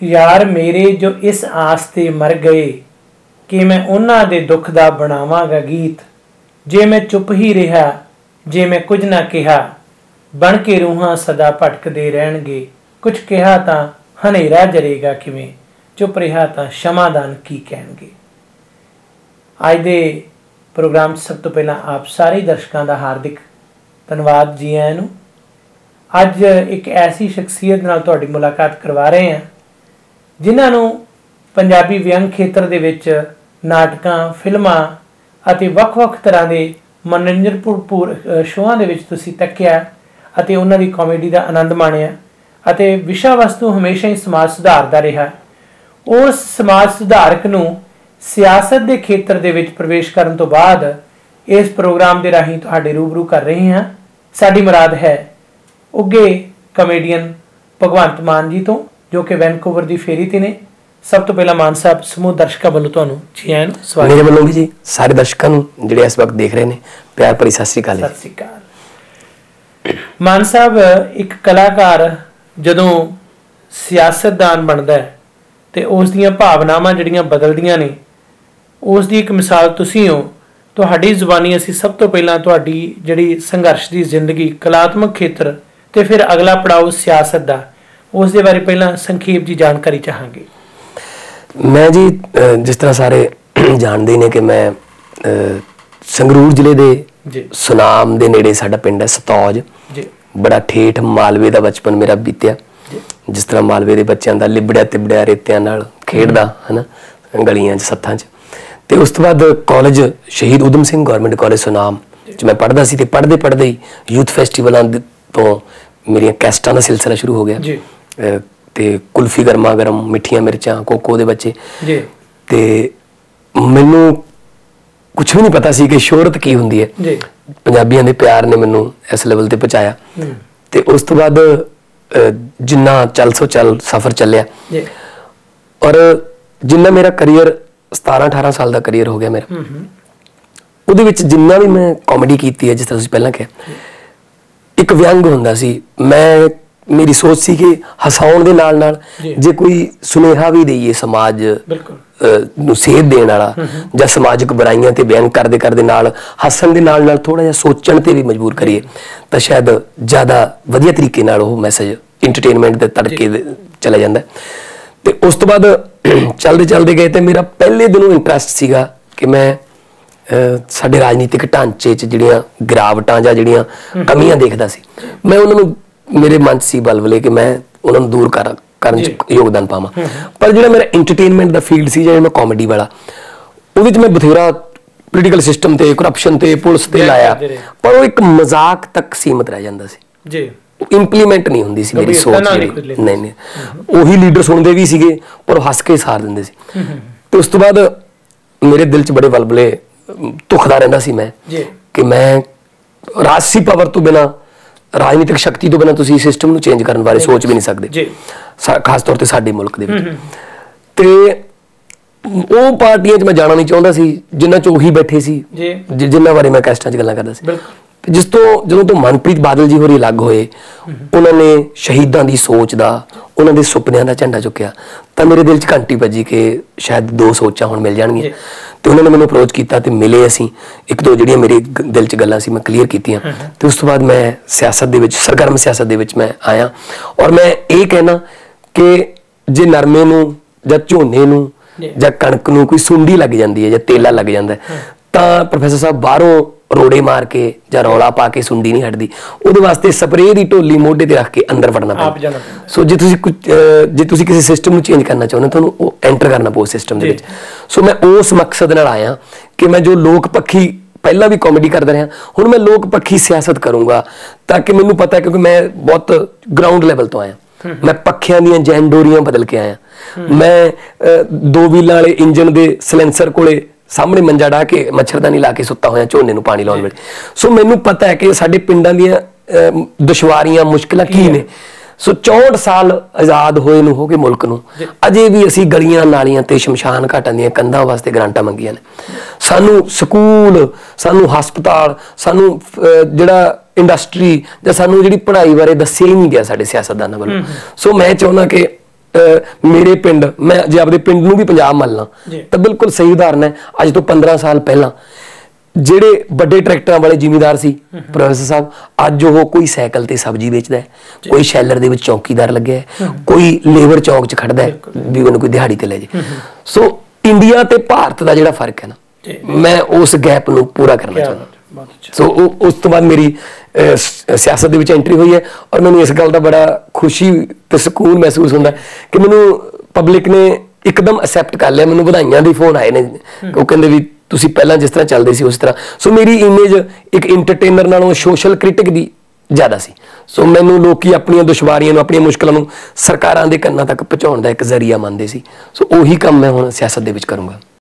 यार मेरे जो इस आस ते मर गए कि मैं उन्हां दे दुख दा बनावांगा गीत। जे मैं चुप ही रहा, जे मैं कुछ ना कहा, बन के रूहां सदा भटकदे रहणगे। कुछ कहा तां हनेरा जरेगा किवें, चुप रहा तां क्षमादान की कहणगे। अज दे प्रोग्राम सब तो पहला आप सारे दर्शकों का हार्दिक धन्यवाद जी आयां नूं। अज एक ऐसी शख्सियत नाल तुहाडी मुलाकात करवा रहे हैं जिन्हां नूं पंजाबी व्यंग खेत्र दे विच नाटकां, फिल्मां अते वख-वख तरह के मनोरंजन भरपूर शोआं दे विच तुसीं तक्किया अते उन्हां दी कॉमेडी का आनंद माणिया अते विशा वस्तु हमेशा ही समाज सुधार दा रहा। उस समाज सुधारक नूं सियासत के खेत्र दे विच प्रवेश करन तो बाद इस प्रोग्राम के राही तुहाडे रूबरू कर रहे हैं। साडी मुराद है उगे कॉमेडियन भगवंत मान जी तो, जो कि वैनकूवर की फेरी ते ने। सब तो पहला मान साहब समूह दर्शकों वालों तुहानूं जी आयां नूं स्वागत। मेरे वालों भी जी सारे दर्शकों नूं जिहड़े इस वक्त देख रहे हैं प्यार भरी सत श्री अकाल। सत श्री अकाल। मान साहब, एक कलाकार जदों सियासतदान बनता है तो उस दियां भावनावां जिहड़ियां बदलदियां ने, उस दी एक मिसाल तुसीं हो। तुहाडी जुबानी असीं सब तो पहलां तुहाडी जिहड़ी संघर्ष की जिंदगी कलात्मक खेत्र ते फिर अगला पड़ाव सियासत का, उस दे बारे पहलां संखेप जी जानकारी चाहांगे। मैं जी जिस तरह सारे जानते हैं कि मैं संगरूर जिले के सुनाम के नेड़े साडा पिंड है सतौज। बड़ा ठेठ मालवे का बचपन मेरा बीत्या, जिस तरह मालवे के बच्चों का लिबड़िया तिबड़िया रेत्या नाल खेडदा है ना, गलियां सत्थां च। ते उस तो बाद college Shaheed Udham Singh government college Sunam च मैं पढ़दा सी। ते पढ़दे पढ़दे ही यूथ फैसटिवलों तो मेरिया कैसटां का सिलसिला शुरू हो गया। ते कुल्फी गर्मा गर्म, मिठियां मिर्चां, कोको दे बच्चे। ते मैनू कुछ भी नहीं पता सी कि शोहरत की हुंदी है। पंजाबियों के प्यार ने मैनू इस लेवल ते पहुंचाया। ते उस तो बाद जिन्ना चल सो चल सफर चलिया और जिन्ना मेरा करियर 17-18 साल का करियर हो गया मेरा, उहदे विच जिन्ना भी मैं कॉमेडी की है, जिस तरह तुसीं पहलां कहा, एक व्यंग हुंदा सी। मैं मेरी सोच सी कि हसाउण दे नाल नाल जे कोई सुनेहा भी देईए समाज नूं सेध देण वाला, जां समाजिक बुराइयां ते व्यंग करदे करदे नाल हसन दे नाल नाल थोड़ा जिहा सोचण ते भी मजबूर करिए, तां शायद ज़्यादा वधिया तरीके नाल ओह मैसेज इंटरटेनमेंट दे तड़के चला जांदा है। ते उस तो बाद चलते चलते गए तो मेरा पहले दिनों इंटरस्ट सीगा कि मैं साडे राजनीतिक ढांचे च जिहड़ियां गिरावटां जां जिहड़ियां कमियां देखदा सी, मैं उन्होंने मेरे मन सी बलबले कि मैं उन्होंने दूर करन च योगदान पावां। पर जिहड़ा मेरा इंटरटेनमेंट दा फील्ड सी, जिहड़ा मैं कॉमेडी वाला, उहदे च मैं बथेरा पोलीटिकल सिस्टम ते करप्शन ते पुलिस ते लाया, पर वो एक मजाक तक सीमित रह जांदा सी। इंप्लीमेंट नहीं होंदी सी मेरी सोच। नहीं उही लीडर सुनते भी सीगे पर हस के सार दिंदे सी। तो उस तो बाद मेरे दिल च बड़े बलबले धुखदा रहिंदा सी मैं कि मैं राजसी पावर तो बिना, राजनीतिक शक्ति तो बिना तुसीं सिस्टम नूं चेंज करन बारे सोच भी नहीं सकदे, खास तौर ते साडे मुल्क दे विच। ते ਉਹ ਪਾਰਟੀਆਂ 'ਚ मैं जाना नहीं चाहता सी जिन्हां 'ਚ ਉਹੀ बैठे सी जिन्हां बारे मैं कैसटां 'ਚ गल्लां करदा सी। जिस तो ਜਦੋਂ ਤੋਂ ਮਨਪ੍ਰੀਤ ਬਾਦਲ ਜੀ ਹੋਰੀ ਅਲੱਗ ਹੋਏ, ਉਹਨਾਂ ਨੇ ਸ਼ਹੀਦਾਂ ਦੀ ਸੋਚ ਦਾ, ਉਹਨਾਂ ਦੇ ਸੁਪਨਿਆਂ ਦਾ ਝੰਡਾ ਚੁੱਕਿਆ, ਤਾਂ ਮੇਰੇ ਦਿਲ 'ਚ ਘੰਟੀ ਵੱਜੀ ਕਿ ਸ਼ਾਇਦ ਦੋ ਸੋਚਾਂ ਹੁਣ ਮਿਲ ਜਾਣਗੀਆਂ। ਤੇ ਉਹਨਾਂ ਨੇ ਮੈਨੂੰ ਅਪਰੋਚ ਕੀਤਾ ਤੇ ਮਿਲੇ ਅਸੀਂ, ਇੱਕ ਦੋ ਜਿਹੜੀਆਂ ਮੇਰੇ ਦਿਲ 'ਚ ਗੱਲਾਂ ਸੀ ਮੈਂ ਕਲੀਅਰ ਕੀਤੀਆਂ। ਤੇ ਉਸ ਤੋਂ ਬਾਅਦ ਮੈਂ ਸਿਆਸਤ ਦੇ ਵਿੱਚ, ਸਰਗਰਮ ਸਿਆਸਤ ਦੇ ਵਿੱਚ ਮੈਂ ਆਇਆ। ਔਰ ਮੈਂ ਇਹ ਕਹਿਣਾ ਕਿ ਜੇ ਨਰਮੇ ਨੂੰ ਜਾਂ ਝੋਨੇ ਨੂੰ ਜਾਂ ਕਣਕ ਨੂੰ ਕੋਈ ਸੁੰਡੀ ਲੱਗ ਜਾਂਦੀ ਹੈ ਜਾਂ ਤੇਲਾ ਲੱਗ ਜਾਂਦਾ ਤਾਂ ਪ੍ਰੋਫੈਸਰ ਸਾਹਿਬ ਬਾਹਰੋਂ ਰੋੜੇ ਮਾਰ ਕੇ ਜਾਂ ਰੌਲਾ ਪਾ ਕੇ ਸੁੰਡੀ ਨਹੀਂ ਹਟਦੀ, ਉਹਦੇ ਵਾਸਤੇ ਸਪਰੇਅ ਦੀ ਢੋਲੀ ਮੋਢੇ ਤੇ ਰੱਖ ਕੇ ਅੰਦਰ ਵੜਨਾ ਪੈਂਦਾ। ਸੋ ਜੇ ਤੁਸੀਂ ਕਿਸੇ ਸਿਸਟਮ ਨੂੰ ਚੇਂਜ ਕਰਨਾ ਚਾਹੁੰਦੇ ਤੁਹਾਨੂੰ ਉਹ ਐਂਟਰ ਕਰਨਾ ਪਊ ਸਿਸਟਮ ਦੇ ਵਿੱਚ। ਸੋ ਮੈਂ ਉਸ ਮਕਸਦ ਨਾਲ ਆਇਆ ਕਿ ਮੈਂ ਜੋ ਲੋਕ ਪੱਖੀ ਪਹਿਲਾਂ ਵੀ ਕਾਮੇਡੀ ਕਰਦਾ ਰਿਹਾ, ਹੁਣ ਮੈਂ ਲੋਕ ਪੱਖੀ ਸਿਆਸਤ ਕਰੂੰਗਾ, ਤਾਂ ਕਿ ਮੈਨੂੰ ਪਤਾ ਕਿਉਂਕਿ ਮੈਂ ਬਹੁਤ ਗਰਾਊਂਡ ਲੈਵਲ ਤੋਂ ਆਇਆ। मैं पखियां ਦੀਆਂ ਜੈਂਡੋਰੀਆਂ बदल के आया, मैं दो ਵੀਲਾਂ वाले इंजन के सिलेंसर कोले सामने मंजा ढा के मच्छरदानी ला के सुता होया झोने नूं पानी लाउण वेले। सो मैनूं पता है कि साडे पिंडां दीयां दुश्वारियां मुश्किलां की ने। सो 64 साल आज़ाद होए नूं हो गए मुल्क नूं, अजे भी असीं गलियां नालियां ते शमशान घाटां दीयां कंधां वास्ते ग्रांटां मंगियां ने। सानूं स्कूल, सानूं हस्पताल, सानूं जिहड़ा इंडस्ट्री जां सानूं जिहड़ी पढ़ाई बारे दस्सिया ही नहीं गया साडे सियासतदानां वल्लों। सो मैं चाहुंदा कि ਮੇਰੇ ਪਿੰਡ, ਮੈਂ ਜੇ ਆਪਦੇ ਪਿੰਡ ਨੂੰ ਵੀ ਪੰਜਾਬ ਮੰਨ ਲਾਂ ਤਾਂ ਬਿਲਕੁਲ ਸਹੀ ਉਦਾਹਰਨ ਹੈ। ਅੱਜ ਤੋਂ 15 ਸਾਲ ਪਹਿਲਾਂ ਜਿਹੜੇ ਵੱਡੇ ਟਰੈਕਟਰਾਂ ਵਾਲੇ ਜ਼ਿਮੀਂਦਾਰ ਸੀ ਪ੍ਰੋਫੈਸਰ ਸਾਹਿਬ, ਅੱਜ ਉਹ ਕੋਈ ਸਾਈਕਲ ਤੇ ਸਬਜ਼ੀ ਵੇਚਦਾ ਹੈ, ਕੋਈ ਸ਼ੈਲਰ ਦੇ ਵਿੱਚ ਚੌਕੀਦਾਰ ਲੱਗਿਆ ਹੈ, ਕੋਈ ਲੇਬਰ ਚੌਕ 'ਚ ਖੜਦਾ ਹੈ ਵੀ ਉਹਨੂੰ ਕੋਈ ਦਿਹਾੜੀ ਤੇ ਲੈ ਜੇ। ਸੋ ਇੰਡੀਆ ਤੇ ਭਾਰਤ ਦਾ ਜਿਹੜਾ ਫਰਕ ਹੈ ਨਾ, ਮੈਂ ਉਸ ਗੈਪ ਨੂੰ ਪੂਰਾ ਕਰਨਾ ਚਾਹੁੰਦਾ। ਸੋ ਉਸ ਤੋਂ ਬਾਅਦ ਮੇਰੀ ਸਿਆਸਤ ਦੇ ਵਿੱਚ ਐਂਟਰੀ ਹੋਈ ਹੈ, ਔਰ ਮੈਨੂੰ ਇਸ ਗੱਲ ਦਾ ਬੜਾ ਖੁਸ਼ੀ ਤੇ ਸਕੂਨ ਮਹਿਸੂਸ ਹੁੰਦਾ ਕਿ ਮੈਨੂੰ ਪਬਲਿਕ ਨੇ ਇੱਕਦਮ ਅਸੈਪਟ ਕਰ ਲਿਆ। ਮੈਨੂੰ ਵਧਾਈਆਂ ਦੇ ਫੋਨ ਆਏ ਨੇ, ਉਹ ਕਹਿੰਦੇ ਵੀ ਤੁਸੀਂ ਪਹਿਲਾਂ ਜਿਸ ਤਰ੍ਹਾਂ ਚੱਲਦੇ ਸੀ ਉਸ ਤਰ੍ਹਾਂ। ਸੋ ਮੇਰੀ ਇਮੇਜ ਇੱਕ ਇੰਟਰਟੇਨਰ ਨਾਲੋਂ ਸੋਸ਼ਲ ਕ੍ਰਿਟਿਕ ਦੀ ਜ਼ਿਆਦਾ ਸੀ। ਸੋ ਮੈਨੂੰ ਲੋਕੀ ਆਪਣੀਆਂ ਦੁਸ਼ਵਾਰੀਆਂ ਨੂੰ, ਆਪਣੀਆਂ ਮੁਸ਼ਕਲਾਂ ਨੂੰ ਸਰਕਾਰਾਂ ਦੇ ਕੰਨਾਂ ਤੱਕ ਪਹੁੰਚਾਉਣ ਦਾ ਇੱਕ ਜ਼ਰੀਆ ਮੰਨਦੇ ਸੀ। ਸੋ ਉਹੀ ਕੰਮ ਮੈਂ ਹੁਣ ਸਿਆਸਤ ਦੇ ਵਿੱਚ ਕਰੂੰਗਾ।